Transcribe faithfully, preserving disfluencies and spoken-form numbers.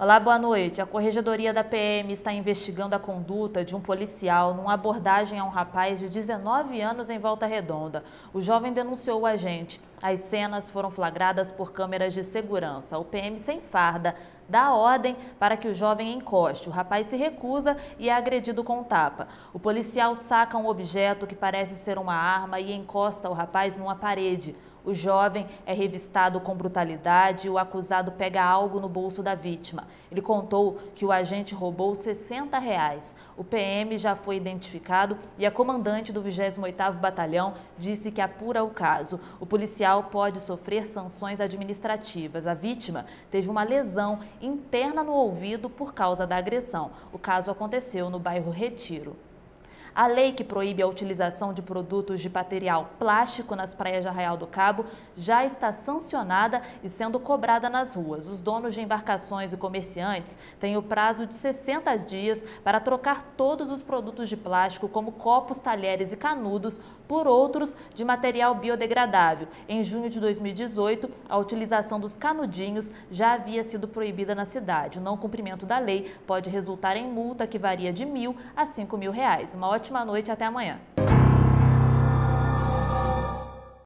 Olá, boa noite. A Corregedoria da P M está investigando a conduta de um policial numa abordagem a um rapaz de dezenove anos em Volta Redonda. O jovem denunciou o agente. As cenas foram flagradas por câmeras de segurança. O P M sem farda dá ordem para que o jovem encoste. O rapaz se recusa e é agredido com tapa. O policial saca um objeto que parece ser uma arma e encosta o rapaz numa parede. O jovem é revistado com brutalidade e o acusado pega algo no bolso da vítima. Ele contou que o agente roubou sessenta reais. O P M já foi identificado e a comandante do vigésimo oitavo Batalhão disse que apura o caso. O policial pode sofrer sanções administrativas. A vítima teve uma lesão interna no ouvido por causa da agressão. O caso aconteceu no bairro Retiro. A lei que proíbe a utilização de produtos de material plástico nas praias de Arraial do Cabo já está sancionada e sendo cobrada nas ruas. Os donos de embarcações e comerciantes têm o prazo de sessenta dias para trocar todos os produtos de plástico, como copos, talheres e canudos, por outros de material biodegradável. Em junho de dois mil e dezoito, a utilização dos canudinhos já havia sido proibida na cidade. O não cumprimento da lei pode resultar em multa que varia de mil a cinco mil reais. Uma ótima noite e até amanhã.